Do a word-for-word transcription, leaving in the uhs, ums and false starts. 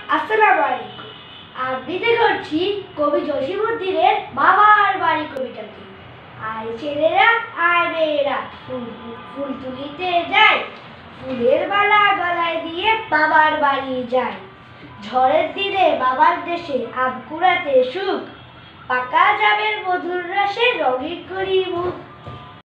আসসালামু আলাইকুম। আবৃত্তি করছি কবি জসীমউদ্দিনের বাবার বাড়ি কবিতাটি। আয় ছেলেরা আয় মেয়েরা ফুল ফুল তুলিতে যায়, ফুলের মালা গলায় দিয়ে বাবার বাড়ি যায়। ঝড়ের দিনে বাবার দেশে আম কুড়াতে সুখ, পাকা জামের মধুর রসে রঙিন করি মুখ।